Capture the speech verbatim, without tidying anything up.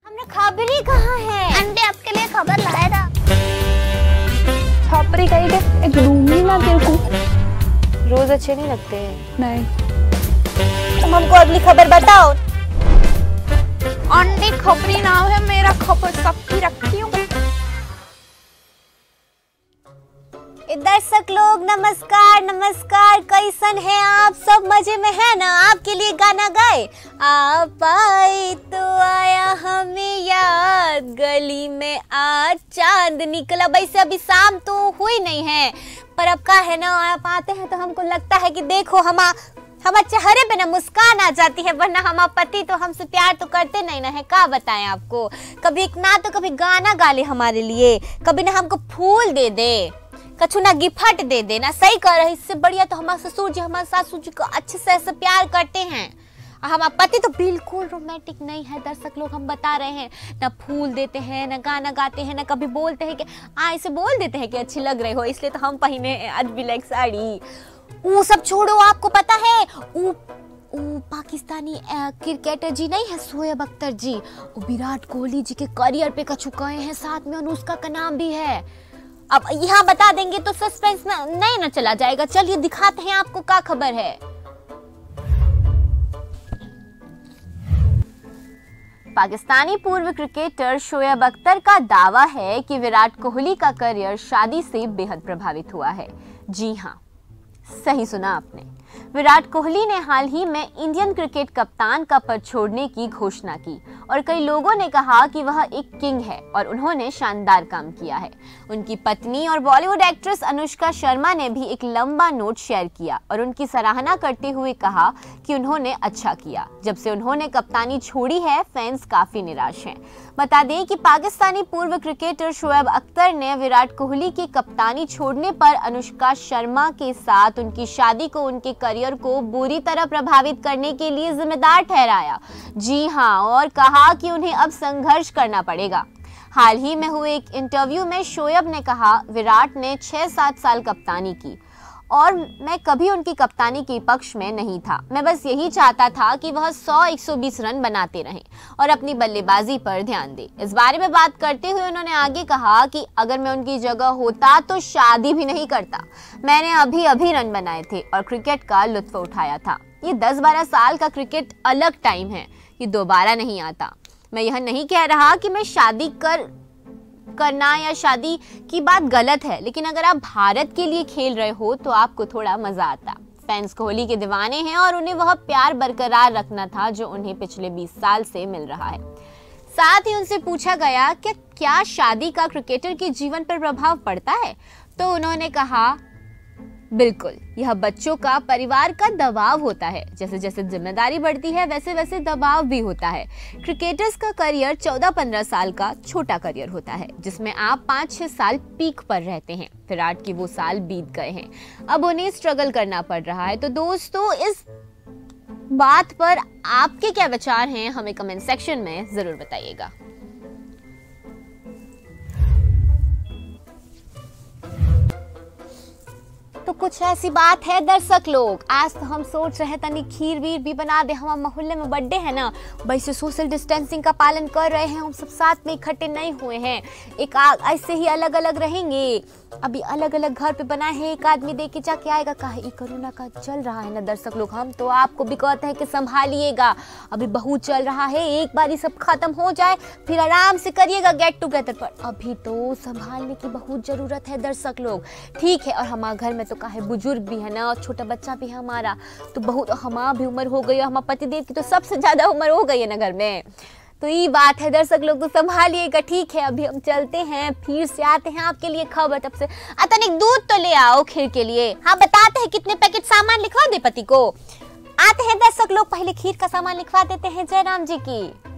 हमने खबर ही कहाँ है? अंडे आपके लिए खबर लाया था। छापरी कहीं के एक रूमी ना तेरे को रोज अच्छे नहीं लगते हैं। नहीं, तुम हमको अगली खबर बताओ। अंडे खबरी नाम है मेरा, खबर सबकी रखती हूँ। दर्शक लोग नमस्कार नमस्कार, कैसन है आप सब? मजे में है ना? आपके लिए गाना गाए। आप आए तो आया हमें याद, गली में आज चांद निकला। वैसे अभी शाम तो हुई नहीं है, पर अब का है ना, आप आते हैं तो हमको लगता है कि देखो हम हमारे चेहरे पे ना मुस्कान आ जाती है, वरना हमारा पति तो हमसे प्यार तो करते नहीं ना है। क्या बताएं आपको, कभी एक ना तो कभी गाना गा ले हमारे लिए, कभी ना हमको फूल दे दे, कछु ना गिफ्ट दे देना। सही कर रहे, इससे बढ़िया तो हमारे ससुर जी हमारे सासू जी को अच्छे से ऐसे प्यार करते हैं। हमारा पति तो बिल्कुल रोमांटिक नहीं है। दर्शक लोग हम बता रहे हैं, ना फूल देते हैं, ना गाना गाते हैं, ना कभी बोलते हैं कि आ ऐसे बोल देते हैं कि अच्छी लग रहे हो, इसलिए तो हम पहने आज भी लाइक साड़ी। वो सब छोड़ो, आपको पता है वो वो पाकिस्तानी क्रिकेटर जी नहीं है सोहेब अख्तर जी, वो विराट कोहली जी के करियर पे कछु कहे हैं, साथ में अनुष्का का नाम भी है। अब यहाँ बता देंगे तो सस्पेंस में नहीं ना चला जाएगा। चलिए दिखाते हैं आपको क्या खबर है। पाकिस्तानी पूर्व क्रिकेटर शोएब अख्तर का दावा है कि विराट कोहली का करियर शादी से बेहद प्रभावित हुआ है। जी हाँ, सही सुना आपने। विराट कोहली ने हाल ही में इंडियन क्रिकेट कप्तान का पद छोड़ने की घोषणा की और कई लोगों ने कहा कि वह एक किंग है और उन्होंने शानदार काम किया है। उनकी पत्नी और बॉलीवुड एक्ट्रेस अनुष्का शर्मा ने भी एक लंबा नोट शेयर किया और उनकी सराहना करते हुए कहा कि उन्होंने अच्छा किया। जब से उन्होंने कप्तानी छोड़ी है, फैंस काफी निराश हैं। बता दें कि पाकिस्तानी पूर्व क्रिकेटर शोएब अख्तर ने विराट कोहली की कप्तानी छोड़ने पर अनुष्का शर्मा के साथ उनकी शादी को उनके करियर को बुरी तरह प्रभावित करने के लिए जिम्मेदार ठहराया। जी हां, और कहा कि उन्हें अब संघर्ष करना पड़ेगा। हाल ही में हुए एक इंटरव्यू में शोएब ने कहा, विराट ने छह सात साल कप्तानी की और मैं कभी उनकी कप्तानी के पक्ष में नहीं था। मैं बस यही चाहता था कि वह सौ एक सौ बीस रन बनाते रहें और अपनी बल्लेबाजी पर ध्यान दें। इस बारे में बात करते हुए उन्होंने आगे कहा कि अगर मैं उनकी जगह होता तो शादी भी नहीं करता। मैंने अभी अभी रन बनाए थे और क्रिकेट का लुत्फ उठाया था। ये दस बारह साल का क्रिकेट अलग टाइम है, ये दोबारा नहीं आता। मैं यह नहीं कह रहा कि मैं शादी कर करना या शादी की बात गलत है, लेकिन अगर आप भारत के लिए खेल रहे हो तो आपको थोड़ा मजा आता। फैंस कोहली के दीवाने हैं और उन्हें वह प्यार बरकरार रखना था जो उन्हें पिछले बीस साल से मिल रहा है। साथ ही उनसे पूछा गया कि क्या शादी का क्रिकेटर के जीवन पर प्रभाव पड़ता है, तो उन्होंने कहा, बिल्कुल, यह बच्चों का, परिवार का दबाव होता है। जैसे जैसे जिम्मेदारी बढ़ती है वैसे वैसे दबाव भी होता है। क्रिकेटर्स का करियर चौदह पंद्रह साल का छोटा करियर होता है, जिसमें आप पाँच छह साल पीक पर रहते हैं। विराट के वो साल बीत गए हैं, अब उन्हें स्ट्रगल करना पड़ रहा है। तो दोस्तों, इस बात पर आपके क्या विचार हैं, हमें कमेंट सेक्शन में जरूर बताइएगा। तो कुछ ऐसी बात है दर्शक लोग, आज तो हम सोच रहे तनी खीर वीर भी बना दे। हमारे मोहल्ले में बर्थडे है ना, वैसे सोशल डिस्टेंसिंग का पालन कर रहे हैं, हम सब साथ में इकट्ठे नहीं हुए हैं। एक ऐसे ही अलग अलग रहेंगे। अभी अलग अलग घर पे बनाए हैं, एक आदमी दे के जाके आएगा। कहा ये कोरोना का चल रहा है ना दर्शक लोग, हम तो आपको भी कहते हैं कि संभालिएगा, अभी बहुत चल रहा है। एक बार ये सब खत्म हो जाए फिर आराम से करिएगा गेट टुगेदर, पर अभी तो संभालने की बहुत जरूरत है दर्शक लोग। ठीक है, और हमारे घर में तो का है बुजुर्ग भी है ना, और छोटा बच्चा भी है हमारा, तो बहुत हमारा भी उम्र हो गई है, हमारे पतिदेव की तो सबसे ज्यादा उम्र हो गई है ना घर में। तो ये बात है दर्शक लोग, तो संभालिएगा। ठीक है, अभी हम चलते हैं, फिर से आते हैं आपके लिए खबर। तब से अतनिक दूध तो ले आओ खीर के लिए। हाँ, बताते हैं कितने पैकेट सामान लिखवा दे पति को। आते हैं दर्शक लोग, पहले खीर का सामान लिखवा देते हैं जयराम जी की।